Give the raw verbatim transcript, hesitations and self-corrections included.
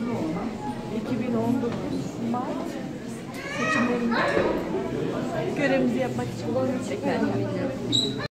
iki bin on dokuz Mart seçimlerinde görevimizi yapmak için tekrar geldik.